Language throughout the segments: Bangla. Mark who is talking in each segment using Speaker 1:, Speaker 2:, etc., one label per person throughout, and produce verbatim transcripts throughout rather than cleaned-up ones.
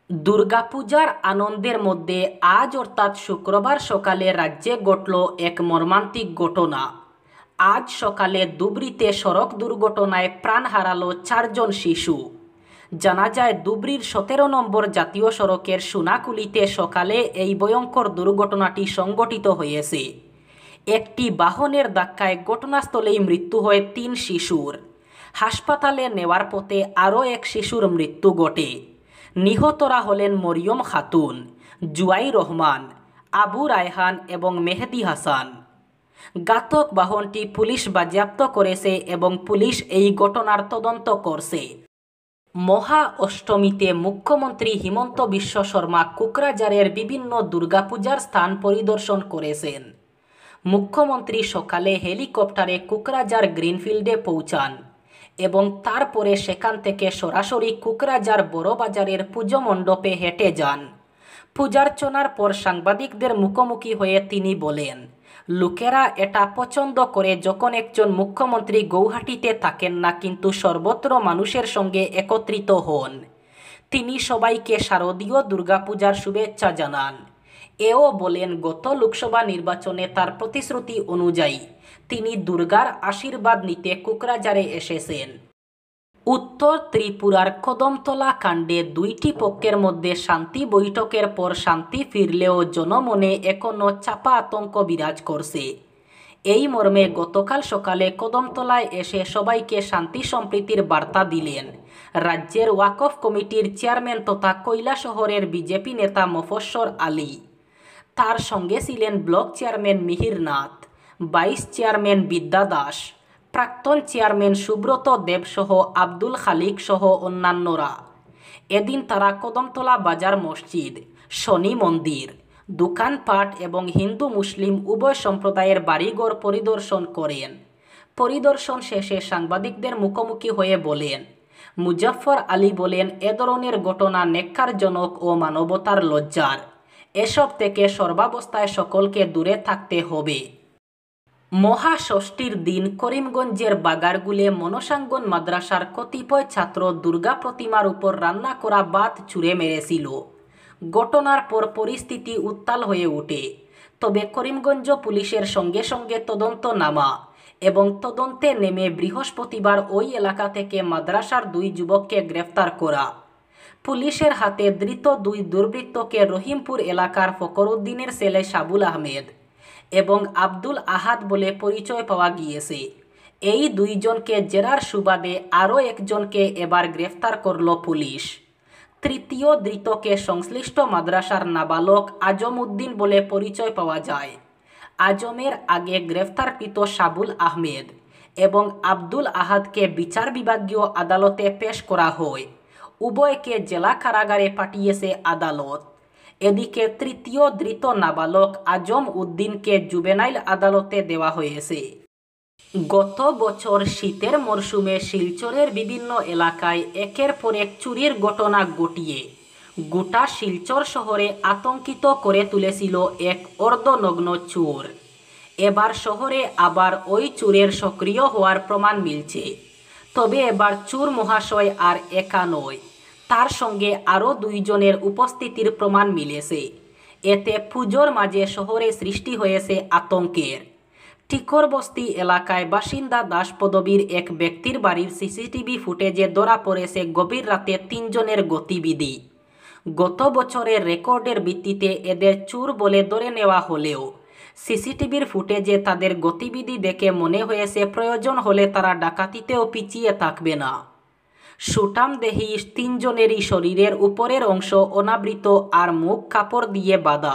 Speaker 1: দুর্গাপূজার আনন্দের মধ্যে আজ অর্থাৎ শুক্রবার সকালে রাজ্যে ঘটল এক মর্মান্তিক ঘটনা। আজ সকালে ধুবড়ীতে সড়ক দুর্ঘটনায় প্রাণ হারালো চারজন শিশু। জানা যায় ধুবড়ীর সতেরো নম্বর জাতীয় সড়কের সোনাকুলিতে সকালে এই ভয়ঙ্কর দুর্ঘটনাটি সংঘটিত হয়েছে। একটি বাহনের ধাক্কায় ঘটনাস্থলেই মৃত্যু হয় তিন শিশুর। হাসপাতালে নেওয়ার পথে আরও এক শিশুর মৃত্যু ঘটে। নিহতরা হলেন মরিয়ম খাতুন, জুয়াই রহমান, আবু রায়হান এবং মেহেদি হাসান। ঘাতক বাহনটি পুলিশ বাজেয়াপ্ত করেছে এবং পুলিশ এই ঘটনার তদন্ত করছে। মহা অষ্টমীতে মুখ্যমন্ত্রী হিমন্ত বিশ্ব শর্মা কোকরাঝারের বিভিন্ন দুর্গাপূজার স্থান পরিদর্শন করেছেন। মুখ্যমন্ত্রী সকালে হেলিকপ্টারে কোকরাঝার গ্রিনফিল্ডে পৌঁছান এবং তারপরে সেখান থেকে সরাসরি কোকরাঝার বড়বাজারের পুজো মণ্ডপে হেঁটে যান। পূজার্চনার পর সাংবাদিকদের মুখোমুখি হয়ে তিনি বলেন, লোকেরা এটা পছন্দ করে যখন একজন মুখ্যমন্ত্রী গৌহাটিতে থাকেন না কিন্তু সর্বত্র মানুষের সঙ্গে একত্রিত হন। তিনি সবাইকে শারদীয় দুর্গাপূজার শুভেচ্ছা জানান। এও বলেন গত লোকসভা নির্বাচনে তার প্রতিশ্রুতি অনুযায়ী তিনি দুর্গার আশীর্বাদ নিতে কোকরাঝারে এসেছেন। উত্তর ত্রিপুরার কদমতলা কাণ্ডে দুইটি পক্ষের মধ্যে শান্তি বৈঠকের পর শান্তি ফিরলেও জনমনে এখনও চাপা আতঙ্ক বিরাজ করছে। এই মর্মে গতকাল সকালে কদমতলায় এসে সবাইকে শান্তি সম্প্রীতির বার্তা দিলেন রাজ্যের ওয়াকফ কমিটির চেয়ারম্যান তথা কৈলাসহরের বিজেপি নেতা মফস্বর আলী। তার সঙ্গে ছিলেন block chairman Mihir Nath, vice chairman Bidya Das, প্রাক্তন চেয়ারম্যান সুব্রত দেব সহ আব্দুল খালিক সহ অন্যান্যরা। এদিন তারা কদমতলা বাজার মসজিদ, শনি মন্দির, দোকানপাট এবং হিন্দু মুসলিম উভয় সম্প্রদায়ের বাড়িঘর পরিদর্শন করেন। পরিদর্শন শেষে সাংবাদিকদের মুখোমুখি হয়ে বলেন, মুজাফফর আলী বলেন, এ ধরনের ঘটনা নেক্কারজনক ও মানবতার লজ্জার। এসব থেকে সর্বাবস্থায় সকলকে দূরে থাকতে হবে। মহাষষ্ঠীর দিন করিমগঞ্জের বাগারগুলে মনসাঙ্গন মাদ্রাসার কতিপয় ছাত্র দুর্গা প্রতিমার উপর রান্না করা ভাত ছুঁড়ে মেরেছিল। ঘটনার পর পরিস্থিতি উত্তাল হয়ে ওঠে। তবে করিমগঞ্জ পুলিশের সঙ্গে সঙ্গে তদন্ত নামা এবং তদন্তে নেমে বৃহস্পতিবার ওই এলাকা থেকে মাদ্রাসার দুই যুবককে গ্রেফতার করা। পুলিশের হাতে ধৃত দুই দুর্বৃত্তকে রহিমপুর এলাকার ফকরউদ্দিনের ছেলে সাবুল আহমেদ এবং আব্দুল আহাদ বলে পরিচয় পাওয়া গিয়েছে। এই দুইজনকে জেরার সুবাদে আরও একজনকে এবার গ্রেফতার করল পুলিশ। তৃতীয় ধৃতকে সংশ্লিষ্ট মাদ্রাসার নাবালক আজম উদ্দিন বলে পরিচয় পাওয়া যায়। আজমের আগে গ্রেফতারকৃত সাবুল আহমেদ এবং আব্দুল আহাদকে বিচার বিভাগীয় আদালতে পেশ করা হয়। উভয়কে জেলা কারাগারে পাঠিয়েছে আদালত। এদিকে তৃতীয় ধৃত নাবালক আজম উদ্দিনকে জুবেনাইল আদালতে দেওয়া হয়েছে। গত বছর শীতের মরশুমে শিলচরের বিভিন্ন এলাকায় একের পর এক চুরির ঘটনা ঘটিয়ে গোটা শিলচর শহরে আতঙ্কিত করে তুলেছিল এক অর্ধনগ্ন চোর। এবার শহরে আবার ওই চোরের সক্রিয় হওয়ার প্রমাণ মিলছে। তবে এবার চোর মহাশয় আর একা নয়, তার সঙ্গে আরও দুইজনের উপস্থিতির প্রমাণ মিলেছে। এতে পুজোর মাঝে শহরে সৃষ্টি হয়েছে আতঙ্কের। টিকরবস্তি এলাকায় বাসিন্দা দাস পদবীর এক ব্যক্তির বাড়ির সিসিটিভি ফুটেজে ধরা পড়েছে গভীর রাতে তিনজনের গতিবিধি। গত বছরের রেকর্ডের ভিত্তিতে এদের চোর বলে ধরে নেওয়া হলেও সিসিটিভির ফুটেজে তাদের গতিবিধি দেখে মনে হয়েছে প্রয়োজন হলে তারা ডাকাতিতেও পিছিয়ে থাকবে না। সুঠামদেহী তিনজনেরই শরীরের উপরের অংশ অনাবৃত আর মুখ কাপড় দিয়ে বাঁধা।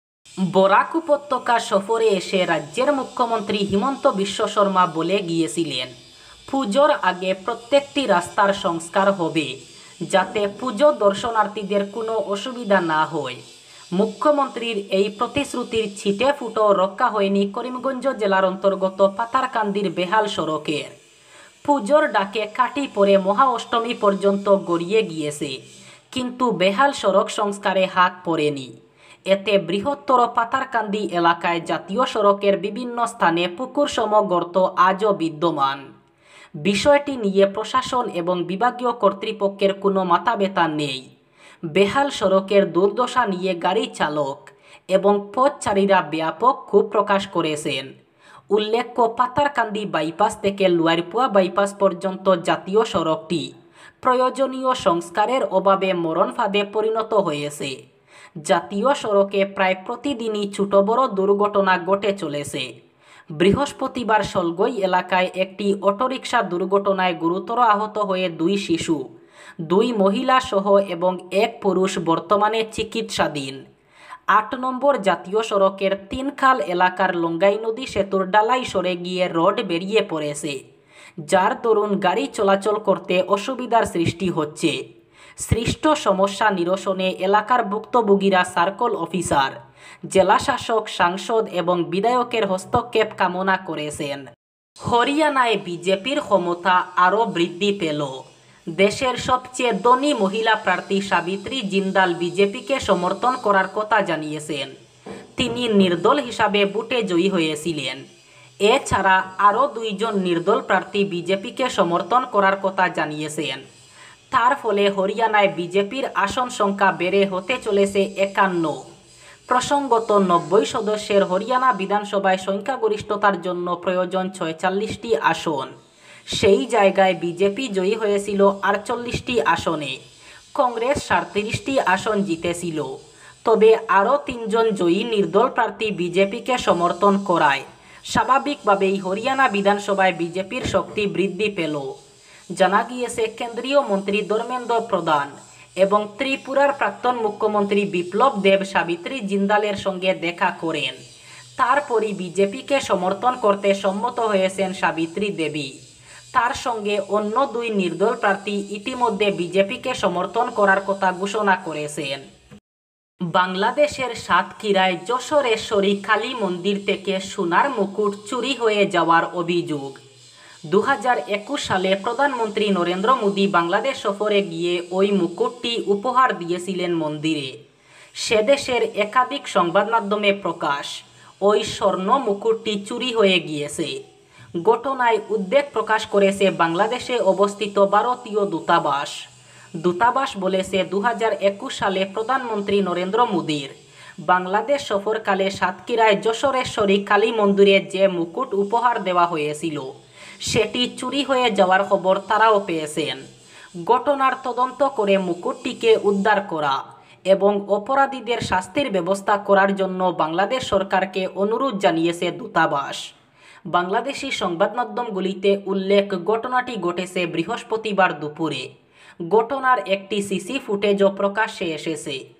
Speaker 1: বরাক উপত্যকা সফরে এসে রাজ্যের মুখ্যমন্ত্রী হিমন্ত বিশ্ব শর্মা বলে গিয়েছিলেন, পুজোর আগে প্রত্যেকটি রাস্তার সংস্কার হবে যাতে পুজো দর্শনার্থীদের কোনো অসুবিধা না হয়। মুখ্যমন্ত্রীর এই প্রতিশ্রুতির ছিটে ফুটো রক্ষা হয়নি করিমগঞ্জ জেলার অন্তর্গত পাতারকান্দির বেহাল সড়কের। পুজোর ডাকে কাটি পরে মহা অষ্টমী পর্যন্ত গড়িয়ে গিয়েছে, কিন্তু বেহাল সড়ক সংস্কারে হাত পড়েনি। এতে বৃহত্তর পাতারকান্দি এলাকায় জাতীয় সড়কের বিভিন্ন স্থানে পুকুরসম গর্ত আজও বিদ্যমান। বিষয়টি নিয়ে প্রশাসন এবং বিভাগীয় কর্তৃপক্ষের কোনো মাথাব্যথা নেই। বেহাল সড়কের দুর্দশা নিয়ে গাড়ি চালক এবং পথচারীরা ব্যাপক ক্ষোভ প্রকাশ করেছেন। উল্লেখ্য, পাতারকান্দি বাইপাস থেকে লুয়ারপুয়া বাইপাস পর্যন্ত জাতীয় সড়কটি প্রয়োজনীয় সংস্কারের অভাবে মরণ ফাঁদে পরিণত হয়েছে। জাতীয় সড়কে প্রায় প্রতিদিনই ছোট বড় দুর্ঘটনা ঘটে চলেছে। বৃহস্পতিবার শলগই এলাকায় একটি অটোরিকশা দুর্ঘটনায় গুরুতর আহত হয়ে দুই শিশু, দুই মহিলা সহ এবং এক পুরুষ বর্তমানে চিকিৎসাধীন। আট নম্বর জাতীয় সড়কের তিনখাল এলাকার লঙ্গাই নদী সেতুর ডালাই সরে গিয়ে রড বেরিয়ে পড়েছে, যার দরুন গাড়ি চলাচল করতে অসুবিধার সৃষ্টি হচ্ছে। সৃষ্ট সমস্যা নিরসনে এলাকার ভুক্তভোগীরা সার্কল অফিসার, জেলাশাসক, সাংসদ এবং বিধায়কের হস্তক্ষেপ কামনা করেছেন। হরিয়ানায় বিজেপির ক্ষমতা আরও বৃদ্ধি পেল। দেশের সবচেয়ে ধনী মহিলা প্রার্থী সাবিত্রী জিন্দাল বিজেপিকে সমর্থন করার কথা জানিয়েছেন। তিনি নির্দল হিসাবে ভোটে জয়ী হয়েছিলেন। এছাড়া আরও দুইজন নির্দল প্রার্থী বিজেপিকে সমর্থন করার কথা জানিয়েছেন। তার ফলে হরিয়ানায় বিজেপির আসন সংখ্যা বেড়ে হতে চলেছে একান্ন। প্রসঙ্গত, নব্বই সদস্যের হরিয়ানা বিধানসভায় সংখ্যাগরিষ্ঠতার জন্য প্রয়োজন ছয়চল্লিশটি আসন। সেই জায়গায় বিজেপি জয়ী হয়েছিল আটচল্লিশটি আসনে। কংগ্রেস সাঁত্রিশটি আসন জিতেছিল। তবে আরও তিনজন জয়ী নির্দল প্রার্থী বিজেপিকে সমর্থন করায় স্বাভাবিকভাবেই হরিয়ানা বিধানসভায় বিজেপির শক্তি বৃদ্ধি পেল। জানা গিয়েছে, কেন্দ্রীয় মন্ত্রী ধর্মেন্দ্র প্রধান এবং ত্রিপুরার প্রাক্তন মুখ্যমন্ত্রী বিপ্লব দেব সাবিত্রী জিন্দালের সঙ্গে দেখা করেন। তারপরই বিজেপিকে সমর্থন করতে সম্মত হয়েছেন সাবিত্রী দেবী। তার সঙ্গে অন্য দুই নির্দল প্রার্থী ইতিমধ্যে বিজেপিকে সমর্থন করার কথা ঘোষণা করেছেন। বাংলাদেশের সাতক্ষীরায় যশোরেশ্বরী কালী মন্দির থেকে সোনার মুকুট চুরি হয়ে যাওয়ার অভিযোগ। দু হাজার একুশ সালে প্রধানমন্ত্রী নরেন্দ্র মোদী বাংলাদেশ সফরে গিয়ে ওই মুকুটটি উপহার দিয়েছিলেন মন্দিরে। সে দেশের একাধিক সংবাদ মাধ্যমে প্রকাশ, ওই স্বর্ণ মুকুটটি চুরি হয়ে গিয়েছে। ঘটনায় উদ্বেগ প্রকাশ করেছে বাংলাদেশে অবস্থিত ভারতীয় দূতাবাস। দূতাবাস বলেছে, দু হাজার একুশ সালে প্রধানমন্ত্রী নরেন্দ্র মোদীর বাংলাদেশ সফরকালে সাতক্ষীরায় যশোরেশ্বরী কালী মন্দিরে যে মুকুট উপহার দেওয়া হয়েছিল সেটি চুরি হয়ে যাওয়ার খবর তারাও পেয়েছেন। ঘটনার তদন্ত করে মুকুটটিকে উদ্ধার করা এবং অপরাধীদের শাস্তির ব্যবস্থা করার জন্য বাংলাদেশ সরকারকে অনুরোধ জানিয়েছে দূতাবাস। বাংলাদেশি সংবাদ মাধ্যমগুলিতে উল্লেখ, ঘটনাটি ঘটেছে বৃহস্পতিবার দুপুরে। ঘটনার একটি সিসি ফুটেজও প্রকাশ্যে এসেছে।